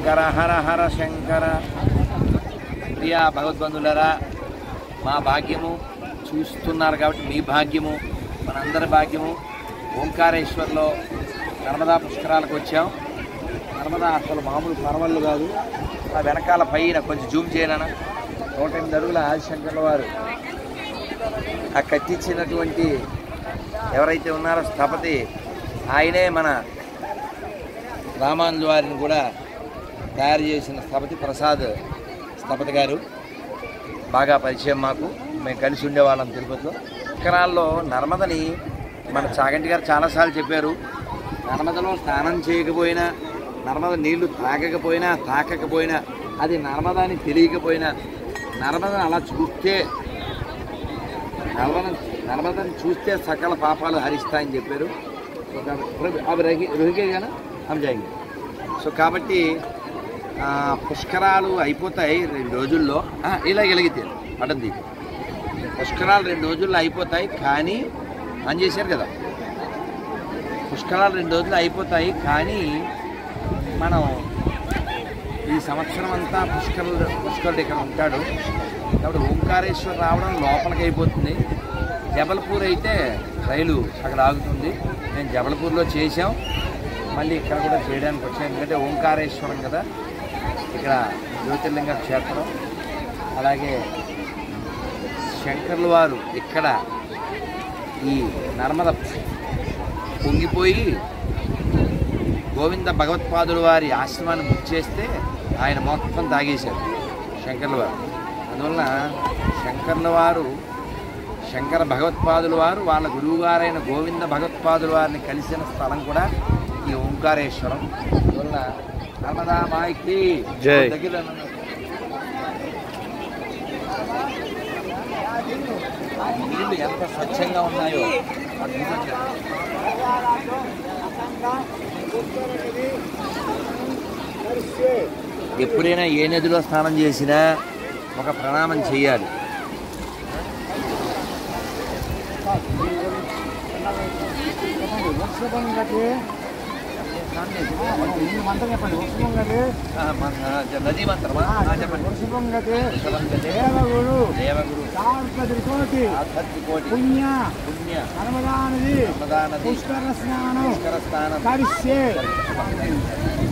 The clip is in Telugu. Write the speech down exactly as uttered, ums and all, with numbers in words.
శంకర హర హర శంకర. ప్రియా భగవద్బంధులరా, మా భాగ్యము చూస్తున్నారు కాబట్టి మీ భాగ్యము, మనందరి భాగ్యము. ఓంకారేశ్వర్లో నర్మదా పుష్కరాలకు వచ్చాం. నర్మదా అసలు మామూలు పర్వళ్ళు కాదు. ఆ వెనకాల పైన కొంచెం జూమ్ చేయనా, నూట ఎనిమిది అడుగుల ఆదిశంకర్ల వారు ఆ కట్టించినటువంటి ఎవరైతే ఉన్నారో స్థపతి, ఆయనే మన రామానుజు వారిని కూడా తయారు చేసిన స్థపతి ప్రసాద్ స్థపతి గారు. బాగా పరిచయం మాకు, మేము కలిసి ఉండేవాళ్ళం తిరుపతిలో. పుష్కరాల్లో నర్మదని మన చాగంటి గారు చాలాసార్లు చెప్పారు. నర్మదలో స్నానం చేయకపోయినా, నర్మద నీళ్లు తాగకపోయినా తాకకపోయినా, అది నర్మదా అని తెలియకపోయినా, నర్మదని అలా చూస్తే, నర్మద నర్మదని చూస్తే సకల పాపాలు హరిస్తాయని చెప్పారు. అవి రహి రుహికేగానా అవి జాయింగ్. సో కాబట్టి పుష్కరాలు అయిపోతాయి రెండు రోజుల్లో. ఇలా గెలిగితే అడ్డం దీపం పుష్కరాలు రెండు రోజుల్లో అయిపోతాయి. కానీ అని చేశారు కదా, పుష్కరాలు రెండు రోజులు అయిపోతాయి. కానీ మనం ఈ సంవత్సరం అంతా పుష్కరుడు పుష్కరుడు ఇక్కడ ఉంటాడు కాబట్టి ఓంకారేశ్వర రావడం లోపలికి అయిపోతుంది. జబల్పూర్ అయితే రైలు అక్కడ ఆగుతుంది. మేము జబల్పూర్లో చేసాం, మళ్ళీ ఇక్కడ కూడా చేయడానికి వచ్చాం. ఎందుకంటే ఓంకారేశ్వరం కదా, ఇక్కడ జ్యోతిర్లింగ క్షేత్రం. అలాగే శంకర్ల వారు ఇక్కడ ఈ నర్మద పొంగిపోయి గోవింద భగవత్పాదుల వారి ఆశ్రమాన్ని బుక్ చేస్తే ఆయన మొత్తం తాగేశారు శంకర్ల వారు. అందువలన శంకర్ల వారు, శంకర భగవత్పాదుల వారు వాళ్ళ గురువుగారైన గోవింద భగవత్పాదుల వారిని కలిసిన స్థలం కూడా ఈ ఓంకారేశ్వరం. అందువలన నర్మదా మాయికి దగ్గర నీళ్ళు ఎంత స్వచ్ఛంగా ఉన్నాయో ఎప్పుడైనా ఏ నదిలో స్నానం చేసినా ఒక ప్రణామం చేయాలి. నదీ మంత్రమా దేవగురు కోటి పుణ్య పుణ్య నర్మదా నది పుష్కర స్నానం పుష్కర స్నానం